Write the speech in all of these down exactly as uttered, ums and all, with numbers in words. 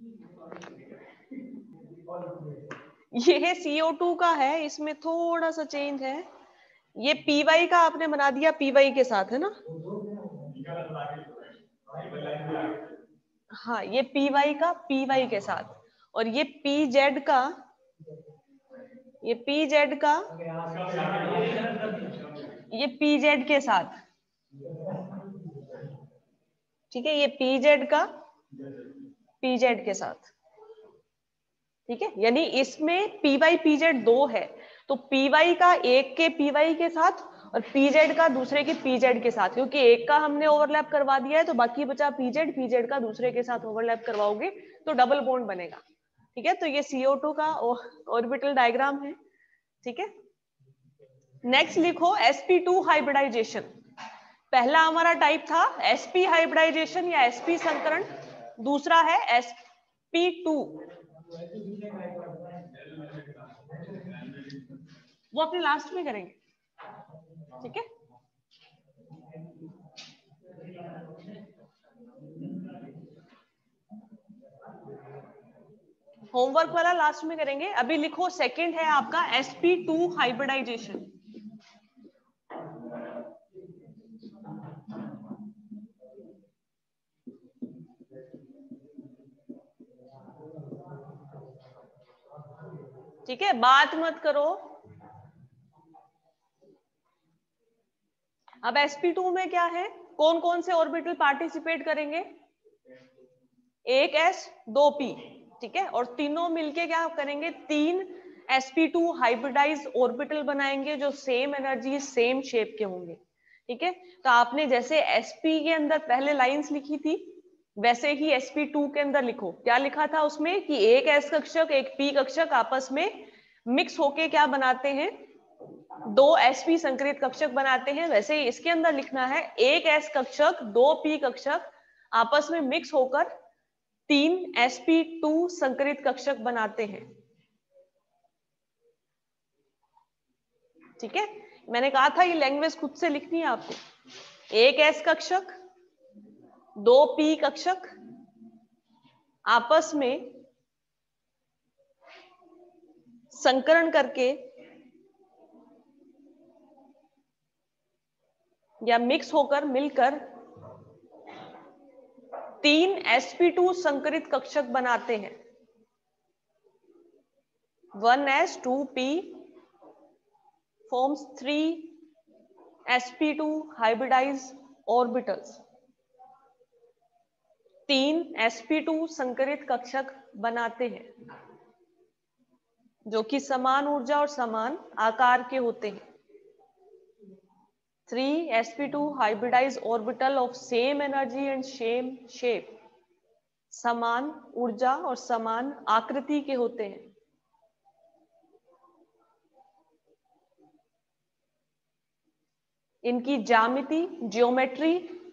ये है सी O two का है, इसमें थोड़ा सा चेंज है। ये पी वाई का आपने बना दिया पी वाई के साथ, है ना? हाँ, ये पी वाई का पी वाई के साथ, और ये पी जेड का, ये पी जेड का ये पी जेड के साथ, ठीक है? ये पी जेड का पी जेड के साथ, ठीक है? यानी इसमें पी वाई पी जेड दो है, तो पी वाई का एक के पी वाई के साथ और पी जेड का दूसरे के पी जेड के साथ, क्योंकि एक का हमने ओवरलैप करवा दिया है तो बाकी बचा पी जेड, पी जेड का दूसरे के साथ ओवरलैप करवाओगे तो डबल बॉन्ड बनेगा, ठीक है? तो ये सी ओ टू का ऑर्बिटल डायग्राम है, ठीक है? नेक्स्ट लिखो एस पी टू हाइब्रिडाइजेशन। पहला हमारा टाइप था एस पी हाइब्रिडाइजेशन या एस पी संकरण, दूसरा है एस पी टू। वो अपने लास्ट में करेंगे, ठीक है? होमवर्क वाला लास्ट में करेंगे। अभी लिखो सेकंड है आपका एस पी टू हाइब्रिडाइजेशन। ठीक है, बात मत करो। अब एस पी टू में क्या है, कौन कौन से ऑर्बिटल पार्टिसिपेट करेंगे? एक एस दो पी, ठीक है? और तीनों मिलके क्या करेंगे? तीन S P two hybridize orbital बनाएंगे जो सेम एनर्जी सेम शेप के होंगे, ठीक है? तो आपने जैसे एस पी के अंदर पहले लाइंस लिखी थी वैसे ही एस पी टू के अंदर लिखो। क्या लिखा था उसमें कि एक एस कक्षक एक पी कक्षक आपस में मिक्स होके क्या बनाते हैं? दो एसपी संकरित कक्षक बनाते हैं। वैसे ही इसके अंदर लिखना है एक एस कक्षक दो पी कक्षक आपस में मिक्स होकर तीन एस पी टू संकरित कक्षक बनाते हैं, ठीक है? मैंने कहा था ये लैंग्वेज खुद से लिखनी है आपको। एक एस कक्षक दो पी कक्षक आपस में संकरण करके या मिक्स होकर मिलकर तीन एस पी टू संकरित कक्षक बनाते हैं। One S two P forms three S P two hybridized orbitals। तीन एस पी टू संकरित कक्षक बनाते हैं जो कि समान ऊर्जा और समान आकार के होते हैं। Three S P two hybridized orbital of same energy and same shape, समान ऊर्जा और समान आकृति के होते हैं। इनकी ज्यामिति ज्योमेट्री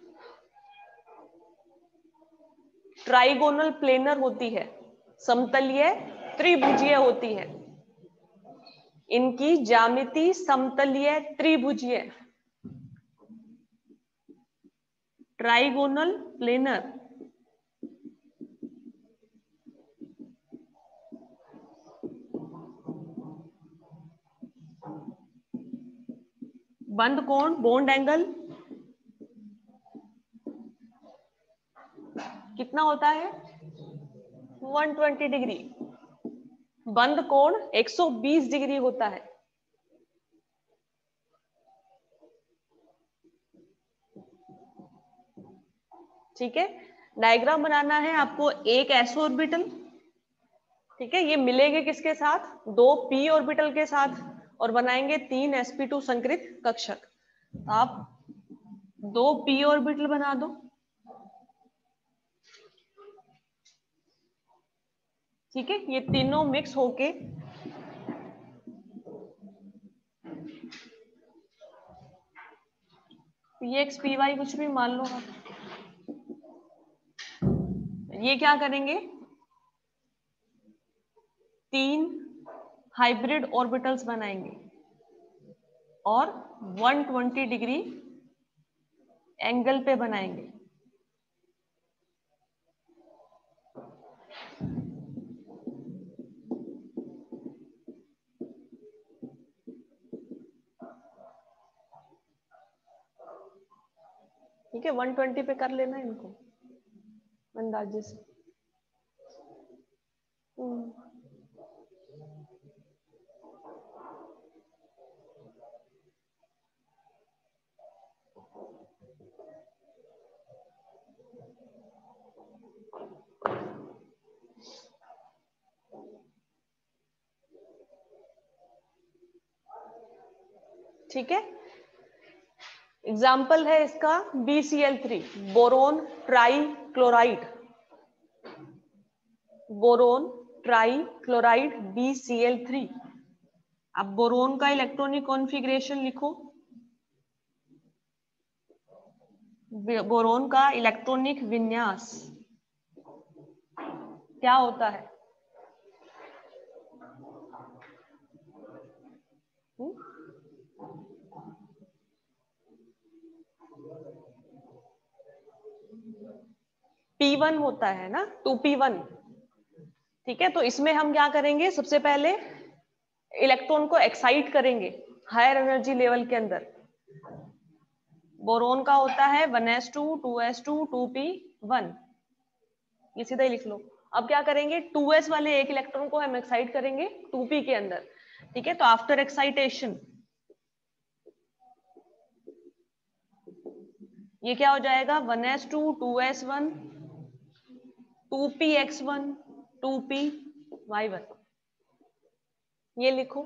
ट्राइगोनल प्लेनर होती है, समतलीय त्रिभुजीय होती है। इनकी ज्यामिति समतलीय त्रिभुजीय ट्राइगोनल प्लेनर। बंद कोण बॉन्ड एंगल कितना होता है? एक सौ बीस डिग्री। बंद कोण एक सौ बीस डिग्री होता है। ठीक है, डायग्राम बनाना है आपको। एक एस ऑर्बिटल, ठीक है, ये मिलेंगे किसके साथ? दो पी ऑर्बिटल के साथ और बनाएंगे तीन एस पी टू संकरित कक्षक। आप दो पी ऑर्बिटल बना दो, ठीक है? ये तीनों मिक्स होके पी एक्स पी वाई कुछ भी मान लो आप, ये क्या करेंगे? तीन हाइब्रिड ऑर्बिटल्स बनाएंगे और एक सौ बीस डिग्री एंगल पे बनाएंगे। ठीक है, वन ट्वेंटी पे कर लेना इनको अंदाजे से। हम्म, ठीक है। एग्जाम्पल है इसका B C L three, boron trichloride, boron trichloride B C L three. अब बोरोन का इलेक्ट्रॉनिक कॉन्फ़िगरेशन लिखो। बोरोन का इलेक्ट्रॉनिक विन्यास क्या होता है? पी वन होता है ना, टू पी वन। ठीक है, तो इसमें हम क्या करेंगे, सबसे पहले इलेक्ट्रॉन को एक्साइट करेंगे हायर एनर्जी लेवल के अंदर। बोरोन का होता है one S two, two S two, two P one, ये सीधा ही लिख लो। अब क्या करेंगे, टू एस वाले एक इलेक्ट्रॉन को हम एक्साइट करेंगे टू पी के अंदर। ठीक है, तो आफ्टर एक्साइटेशन ये क्या हो जाएगा, one S two, two S one, two P X one, two P Y one, ये लिखो।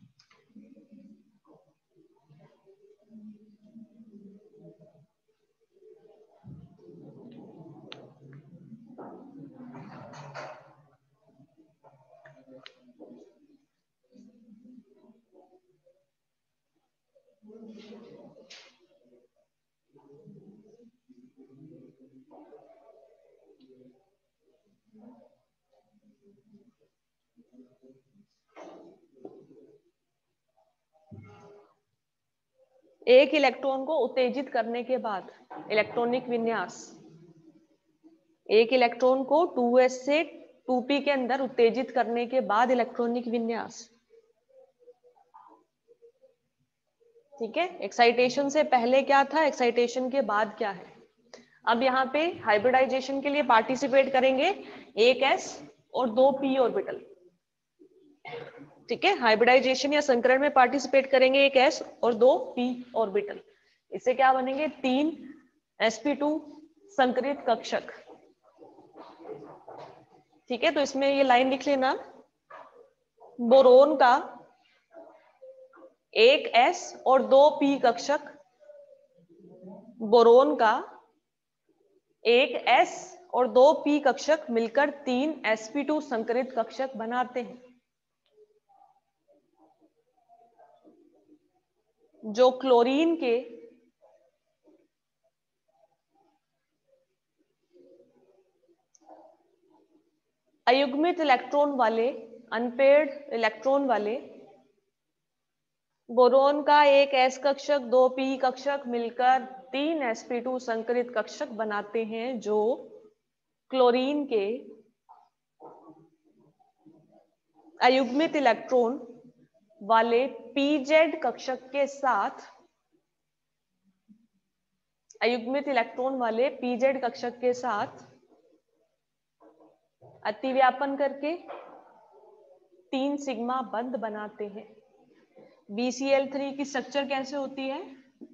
एक इलेक्ट्रॉन को उत्तेजित करने के बाद इलेक्ट्रॉनिक विन्यास, एक इलेक्ट्रॉन को टू एस से टू पी के अंदर उत्तेजित करने के बाद इलेक्ट्रॉनिक विन्यास। ठीक है, एक्साइटेशन से पहले क्या था, एक्साइटेशन के बाद क्या है। अब यहाँ पे हाइब्रिडाइजेशन के लिए पार्टिसिपेट करेंगे एक एस और दो पी ऑर्बिटल। ठीक है, हाइब्रिडाइजेशन या संकरण में पार्टिसिपेट करेंगे एक एस और दो पी ऑर्बिटल। इससे क्या बनेंगे, तीन एस पी टू संकरित कक्षक। ठीक है, तो इसमें ये लाइन लिख लेना, बोरोन का एक एस और दो पी कक्षक, बोरोन का एक एस और दो पी कक्षक मिलकर तीन एस पी टू संकरित कक्षक बनाते हैं, जो क्लोरीन के अयुग्मित इलेक्ट्रॉन वाले, अनपेयर्ड इलेक्ट्रॉन वाले बोरोन का एक एस कक्षक, दो पी कक्षक मिलकर तीन एस पी टू संकरित कक्षक बनाते हैं, जो क्लोरीन के अयुग्मित इलेक्ट्रॉन वाले पीजेड कक्षक के साथ, अयुग्मित इलेक्ट्रॉन वाले पीजेड कक्षक के साथ अतिव्यापन करके तीन सिग्मा बंध बनाते हैं। बी सी एल थ्री की स्ट्रक्चर कैसे होती है,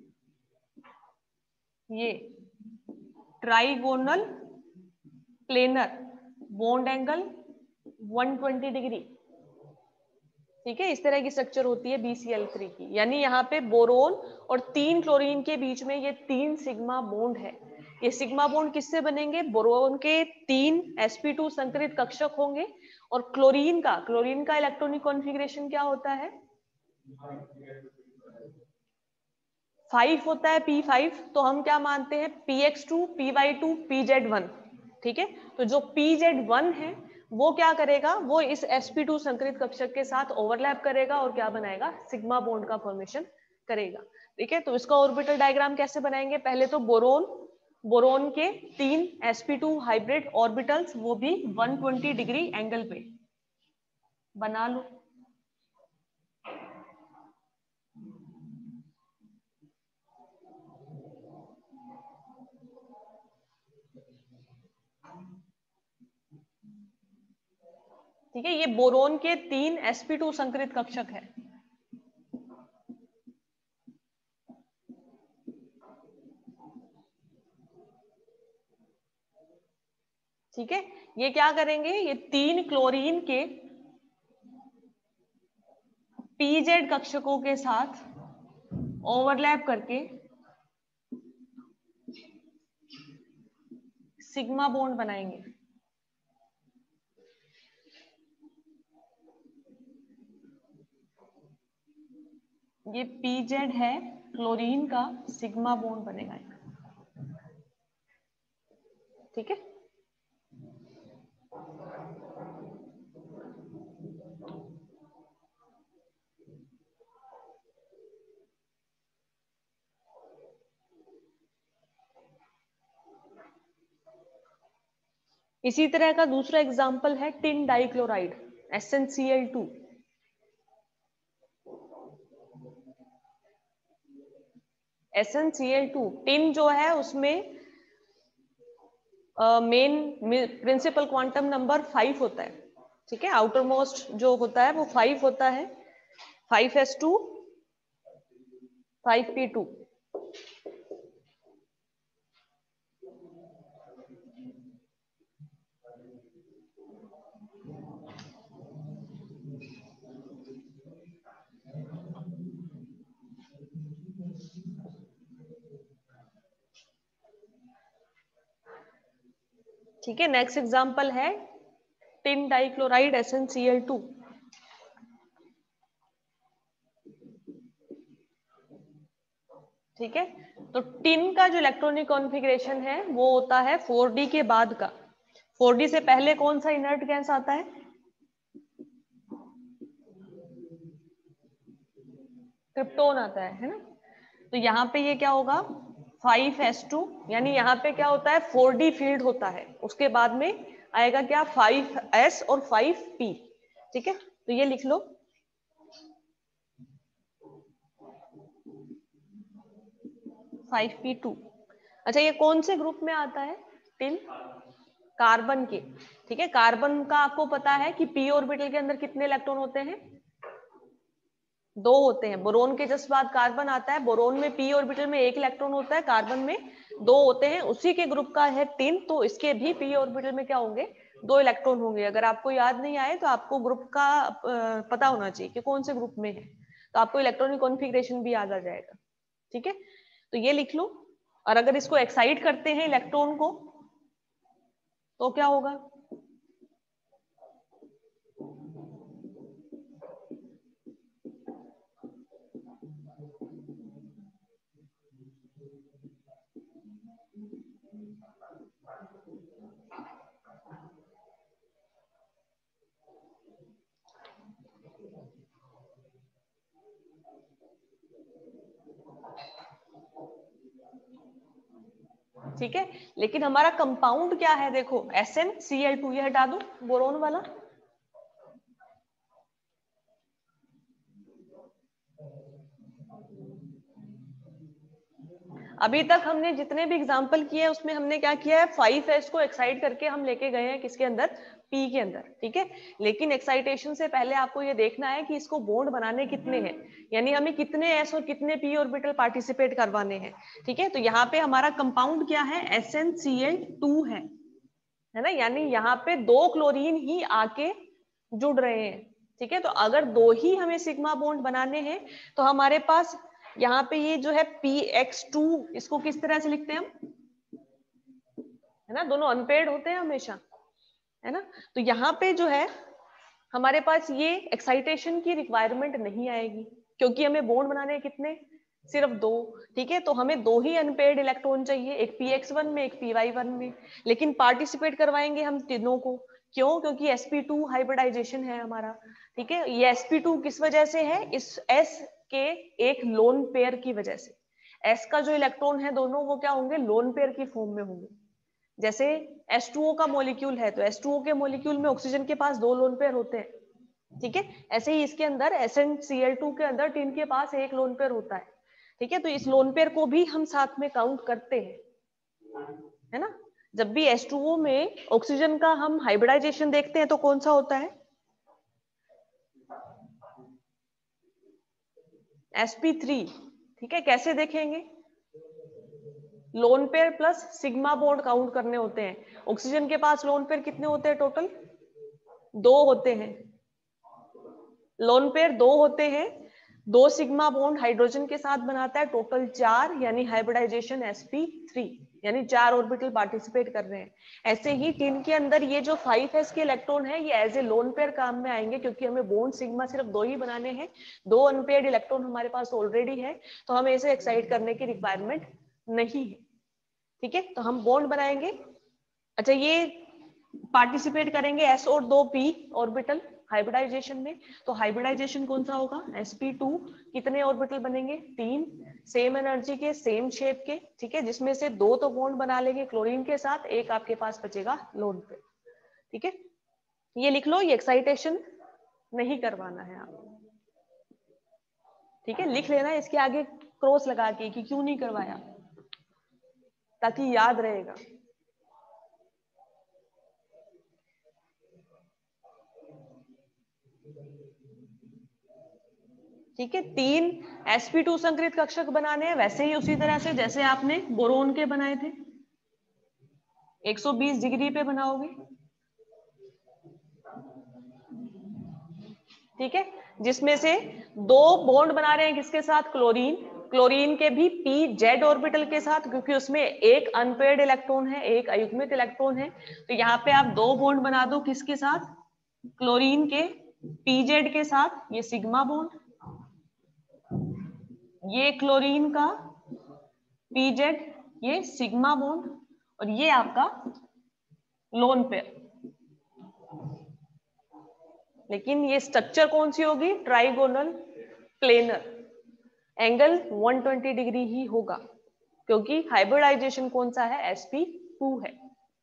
ये trigonal planar bond angle one twenty degree. ठीक है, इस तरह की स्ट्रक्चर होती है बी सी एल थ्री की, यानी यहाँ पे बोरोन और तीन क्लोरीन के बीच में ये तीन सिग्मा बॉन्ड है। ये सिग्मा बॉन्ड किससे बनेंगे, बोरोन के तीन एस पी टू संकरित कक्षक होंगे और क्लोरीन का क्लोरीन का इलेक्ट्रॉनिक कॉन्फ़िगरेशन क्या होता है, फाइव होता है, पी फाइव। तो हम क्या मानते हैं, P X two, P Y two, P Z one. ठीक है, तो जो पी जेड वन है वो क्या करेगा, वो इस एस पी टू संकरित कक्षक के साथ ओवरलैप करेगा और क्या बनाएगा, सिग्मा बॉन्ड का फॉर्मेशन करेगा। ठीक है, तो इसका ऑर्बिटल डायग्राम कैसे बनाएंगे, पहले तो बोरोन बोरोन के तीन S P two hybrid orbitals, वो भी वन ट्वेंटी डिग्री एंगल पे बना लो। ठीक है, ये बोरोन के तीन एस पी टू संकरित कक्षक है। ठीक है, ये क्या करेंगे, ये तीन क्लोरीन के पीजेड कक्षकों के साथ ओवरलैप करके सिग्मा बॉन्ड बनाएंगे। ये पीजेड है, क्लोरीन का सिग्मा बॉन्ड बनेगा। ठीक है, इसी तरह का दूसरा एग्जांपल है tin dichloride S N C L two. S N C L two tin जो है उसमें main principal quantum number five होता है। ठीक है, आउटर मोस्ट जो होता है वो फाइव होता है, five S two five P two. ठीक है, नेक्स्ट एग्जांपल है tin dichloride S N C L two. ठीक है, तो टिन का जो इलेक्ट्रॉनिक कॉन्फ़िगरेशन है वो होता है फोर डी के बाद का। फोर डी से पहले कौन सा इनर्ट गैस आता है, क्रिप्टोन आता है, है ना। तो यहाँ पे ये क्या होगा, फाइव एस टू, यानी यहाँ पे क्या होता है, फोर डी फील्ड होता है, उसके बाद में आएगा क्या, फाइव एस और फाइव पी। ठीक है, तो ये लिख लो, फाइव पी टू। अच्छा, ये कौन से ग्रुप में आता है, टिन, कार्बन के। ठीक है, कार्बन का आपको पता है कि पी ऑर्बिटल के अंदर कितने इलेक्ट्रॉन होते हैं, दो होते हैं। बोरोन के जस्ट बाद कार्बन आता है, बोरोन में पी ऑर्बिटल में एक इलेक्ट्रॉन होता है, कार्बन में दो होते हैं। उसी के ग्रुप का है टिन, तो इसके भी पी ऑर्बिटल में क्या होंगे, दो इलेक्ट्रॉन होंगे। अगर आपको याद नहीं आए तो आपको ग्रुप का पता होना चाहिए कि कौन से ग्रुप में है, तो आपको इलेक्ट्रॉनिक कॉन्फ़िगरेशन भी याद आ जाएगा। ठीक है, तो ये लिख लो। और अगर इसको एक्साइट करते हैं इलेक्ट्रॉन को तो क्या होगा, ठीक है। लेकिन हमारा कंपाउंड क्या है, देखो S N C L two, ये हटा दो बोरोन वाला। अभी तक हमने जितने भी एग्जांपल किए हैं उसमें हमने क्या किया है, फाइव एस को एक्साइट करके हम लेके गए हैं किसके अंदर, पी के अंदर। ठीक है, लेकिन एक्साइटेशन से पहले आपको ये देखना है कि इसको बॉन्ड बनाने कितने हैं, यानी हमें कितने एस और कितने पी ऑर्बिटल पार्टिसिपेट करवाने हैं। ठीक है, तो यहाँ पे हमारा कंपाउंड क्या है, S N C L two है, है ना, यानी यहाँ पे दो क्लोरीन ही आके जुड़ रहे हैं। ठीक है, तो अगर दो ही हमें सिग्मा बॉन्ड बनाने हैं तो हमारे पास यहाँ पे ये जो है पी एक्स टू, इसको किस तरह से लिखते हैं हम, है ना, दोनों अनपेयर्ड होते हैं हमेशा, है ना। तो यहाँ पे जो है हमारे पास ये एक्साइटेशन की रिक्वायरमेंट नहीं आएगी, क्योंकि हमें बॉन्ड बनाने हैं कितने, सिर्फ दो। ठीक है, तो हमें दो ही अनपेयर्ड इलेक्ट्रॉन चाहिए, एक पी एक्स वन में, एक पी वाई वन में। लेकिन पार्टिसिपेट करवाएंगे हम तीनों को, क्यों, क्योंकि एस पी टू हाइब्रिडाइजेशन है हमारा। ठीक है, ये एस पी टू किस वजह से है, इस S के एक लोन पेयर की वजह से। S का जो इलेक्ट्रॉन है दोनों वो क्या होंगे, लोन पेयर की फॉर्म में होंगे। जैसे एस टू ओ का मॉलिक्यूल है तो एस टू ओ के मॉलिक्यूल में ऑक्सीजन के पास दो लोन पेयर होते हैं। ठीक है, ऐसे ही इसके अंदर S N C L two के अंदर टिन के पास एक लोन पेयर होता है। ठीक है, तो इस लोन पेयर को भी हम साथ में काउंट करते हैं, है ना। जब भी एस टू ओ में ऑक्सीजन का हम हाइब्रिडाइजेशन देखते हैं तो कौन सा होता है, एस पी थ्री, ठीक है। कैसे देखेंगे? Lone pair plus sigma bond count करने होते हैं। ऑक्सीजन के पास लोन पेयर कितने होते हैं टोटल? दो होते हैं। लोन पेयर दो होते हैं, दो सिग्मा बॉन्ड हाइड्रोजन के साथ बनाता है, टोटल चार, यानी हाइब्रिडाइजेशन एस पी थ्री, यानी चार ऑर्बिटल पार्टिसिपेट कर रहे हैं। ऐसे ही टिन के अंदर ये जो फाइव एस के इलेक्ट्रॉन है ये एज ए लोन पेयर काम में आएंगे, क्योंकि हमें बॉन्ड सिग्मा सिर्फ दो ही बनाने हैं, दो अनपेयर्ड इलेक्ट्रॉन हमारे पास ऑलरेडी है, तो हमें इसे एक्साइट करने की रिक्वायरमेंट नहीं है, ठीक है। तो हम बॉन्ड बनाएंगे। अच्छा, ये पार्टिसिपेट करेंगे एस और दो पी ऑर्बिटल हाइब्रिडाइजेशन में, तो हाइब्रिडाइजेशन कौन सा होगा? S P two. कितने ऑर्बिटल बनेंगे? तीन, सेम एनर्जी के, सेम शेप के, ठीक है, जिसमें से दो तो बॉन्ड बना लेंगे क्लोरीन के साथ, एक आपके पास बचेगा लोन पे, ठीक है। ये लिख लो, ये एक्साइटेशन नहीं करवाना है आप, ठीक है, लिख लेना इसके आगे क्रॉस लगा के कि क्यों नहीं करवाया, ताकि याद रहेगा। ठीक है, तीन एस पी टू संकरित कक्षक बनाने हैं, वैसे ही उसी तरह से जैसे आपने बोरोन के बनाए थे, एक सौ बीस डिग्री पे बनाओगे, ठीक है, जिसमें से दो बॉन्ड बना रहे हैं किसके साथ? क्लोरीन। क्लोरीन के भी पी जेड ऑर्बिटल के साथ, क्योंकि उसमें एक अनपेयर्ड इलेक्ट्रॉन है, एक अयुग्मित इलेक्ट्रॉन है, तो यहाँ पे आप दो बॉन्ड बना दो, किसके साथ? क्लोरीन के पीजेड के साथ, ये सिग्मा बॉन्ड, ये क्लोरीन का पीजेड, ये सिग्मा बॉन्ड, और ये आपका लोन पेयर। लेकिन ये स्ट्रक्चर कौन सी होगी? ट्राइगोनल प्लेनर, एंगल एक सौ बीस डिग्री ही होगा, क्योंकि हाइब्रिडाइजेशन कौन सा है? एस पी टू है।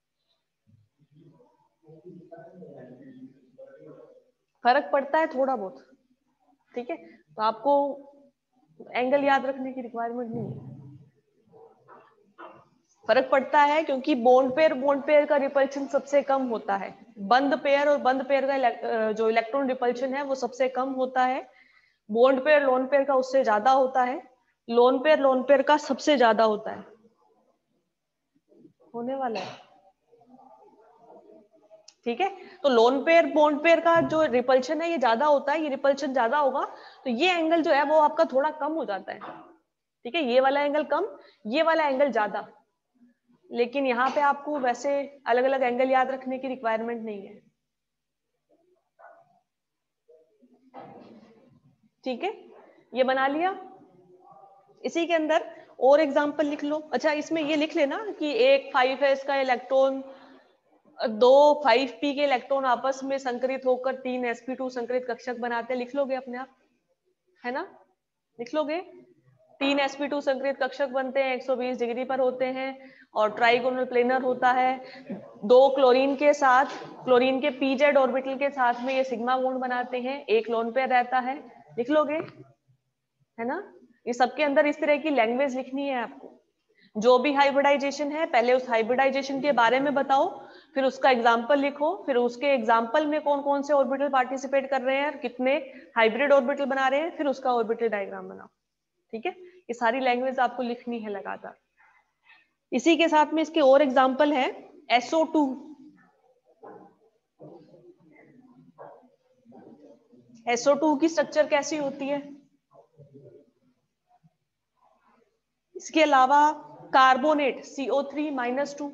फर्क पड़ता है थोड़ा बहुत, ठीक है, तो आपको एंगल याद रखने की रिक्वायरमेंट नहीं है। फर्क पड़ता है क्योंकि बॉन्ड पेयर बॉन्ड पेयर का रिपल्शन सबसे कम होता है, बंद पेयर और बंद पेयर का जो इलेक्ट्रॉन रिपल्शन है वो सबसे कम होता है, बॉन्ड पेयर लोन पेयर का उससे ज्यादा होता है, लोन पेयर लोन पेयर का सबसे ज्यादा होता है। होने वाला है, ठीक है। तो लोन पेयर बॉन्ड पेयर का जो रिपल्शन है ये ज्यादा होता है, ये रिपल्शन ज्यादा होगा, तो ये एंगल जो है वो आपका थोड़ा कम हो जाता है, ठीक है, ये वाला एंगल कम, ये वाला एंगल ज्यादा। लेकिन यहाँ पे आपको वैसे अलग अलग एंगल याद रखने की रिक्वायरमेंट नहीं है, ठीक है, ये बना लिया। इसी के अंदर और एग्जांपल लिख लो। अच्छा, इसमें ये लिख लेना कि एक फाइव एस का इलेक्ट्रॉन, दो फाइव पी के इलेक्ट्रॉन आपस में संकरित होकर तीन एस पी टू संकरित कक्षक बनाते हैं, लिख लोगे अपने आप, है ना? लिख लोगे, तीन एस पी टू संकरित कक्षक बनते हैं, एक सौ बीस डिग्री पर होते हैं और ट्राइगोनल प्लेनर होता है, दो क्लोरीन के साथ, क्लोरीन के पीजेड ऑर्बिटल के साथ में ये सिग्मा बॉन्ड बनाते हैं, एक लोन पेयर रहता है, लिख लोगे, है ना? ये सबके अंदर इस तरह की लैंग्वेज लिखनी है आपको। जो भी हाइब्रिडाइजेशन है पहले उस हाइब्रिडाइजेशन के बारे में बताओ, फिर उसका एग्जाम्पल लिखो, फिर उसके एग्जाम्पल में कौन कौन से ऑर्बिटल पार्टिसिपेट कर रहे हैं, कितने हाइब्रिड ऑर्बिटल बना रहे हैं, फिर उसका ऑर्बिटल डायग्राम बनाओ, ठीक है। ये सारी लैंग्वेज आपको लिखनी है लगातार। इसी के साथ में इसके और एग्जाम्पल है, S O two. S O two की स्ट्रक्चर कैसी होती है? इसके अलावा carbonate C O three minus two,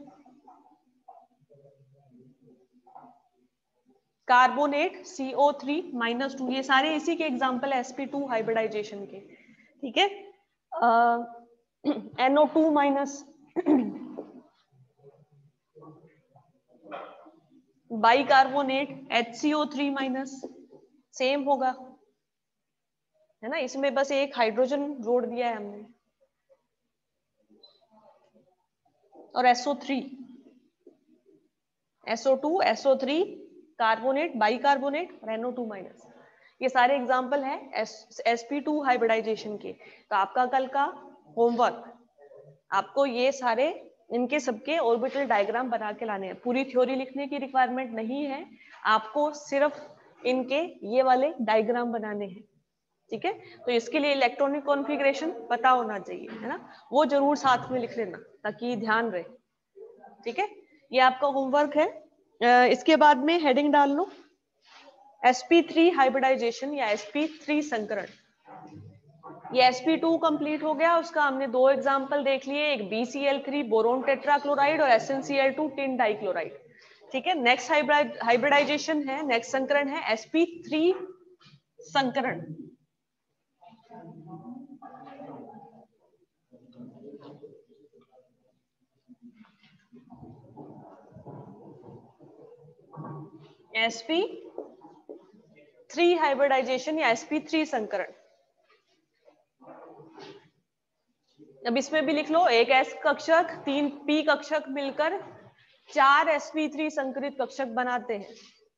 carbonate C O three minus two, ये सारे इसी के एग्जाम्पल है एस पी टू हाइब्रिडाइजेशन के, ठीक है। N O two minus, bicarbonate H C O three minus, same होगा, है ना, इसमें बस एक हाइड्रोजन जोड़ दिया है हमने, और S O three, S O two, S O three, carbonate, bicarbonate और एन ओ टू माइनस, ये सारे एग्जाम्पल है एस पी टू हाइब्रिडाइजेशन के। तो आपका कल का होमवर्क, आपको ये सारे इनके सबके ऑर्बिटल डायग्राम बना के लाने हैं, पूरी थ्योरी लिखने की रिक्वायरमेंट नहीं है, आपको सिर्फ इनके ये वाले डायग्राम बनाने हैं, ठीक है, तो इसके लिए इलेक्ट्रॉनिक कॉन्फ़िगरेशन पता होना चाहिए, है ना, वो जरूर साथ में लिख लेना ताकि ध्यान रहे। ठीक है, ये आपका होमवर्क है। इसके बाद में हेडिंग डाल लो एस पी थ्री हाइब्रिडाइजेशन या एस पी थ्री संकरण। ये एस पी टू कंप्लीट हो गया, उसका हमने दो एग्जाम्पल देख लिए, एक B C L three boron tetrachloride और S N C L two tin dichloride. ठीक है, नेक्स्ट हाइब्रिडाइजेशन है, नेक्स्ट संकरण है एस पी थ्री संकरण। एस पी थ्री हाइब्रिडाइजेशन या एस पी थ्री संकरण। अब इसमें भी लिख लो, एक एस कक्षक तीन पी कक्षक मिलकर चार एस पी थ्री संकरित कक्षक बनाते हैं।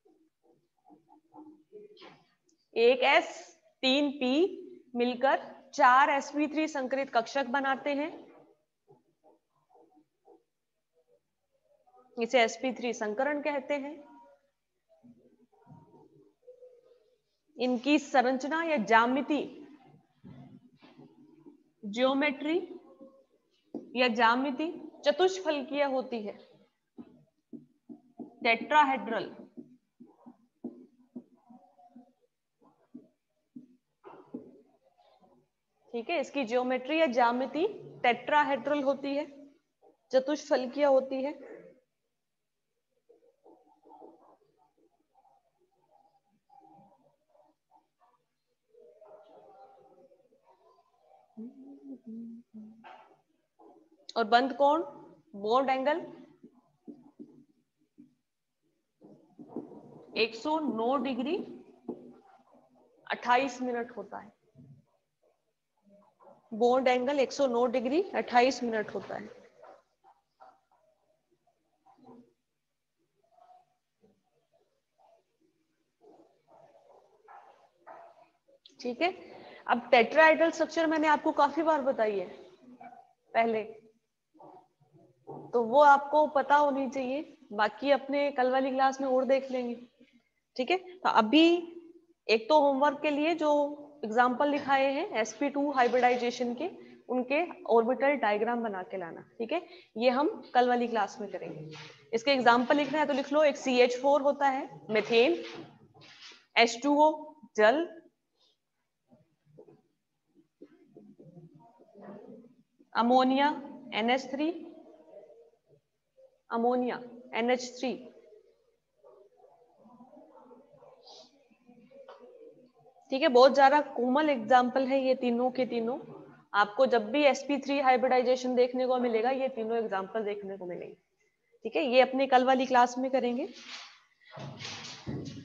एक एस तीन पी मिलकर चार एस पी थ्री संकरित कक्षक बनाते हैं, इसे एस पी थ्री संकरण कहते हैं। इनकी संरचना या ज्यामिति, ज्योमेट्री या ज्यामिति चतुष्फलकीय होती है, टेट्राहेड्रल। ठीक है, इसकी ज्योमेट्री या ज्यामिति टेट्राहेड्रल होती है, चतुष्फलकीय होती है। और बंद कोण बॉन्ड एंगल एक सौ नौ डिग्री अट्ठाईस मिनट होता है। बॉन्ड एंगल एक सौ नौ डिग्री अट्ठाईस मिनट होता है। ठीक है, अब टेट्राहेड्रल स्ट्रक्चर मैंने आपको काफी बार बताई है पहले, तो वो आपको पता होनी चाहिए, बाकी अपने कल वाली क्लास में और देख लेंगे। ठीक है, तो अभी एक तो होमवर्क के लिए जो एग्जाम्पल लिखाए हैं एस पी टू हाइब्रिडाइजेशन के, उनके ऑर्बिटल डायग्राम बना के लाना। ठीक है, ये हम कल वाली क्लास में करेंगे। इसके एग्जाम्पल लिखना है तो लिख लो, एक सी एच फोर होता है मेथेन, एच टू ओ जल, ammonia N H three, ammonia N H three. ठीक है, बहुत ज्यादा कोमल एग्जाम्पल है ये तीनों के तीनों। आपको जब भी एस पी थ्री हाइब्रिडाइजेशन देखने को मिलेगा, ये तीनों एग्जाम्पल देखने को मिलेंगे। ठीक है, ये अपने कल वाली क्लास में करेंगे।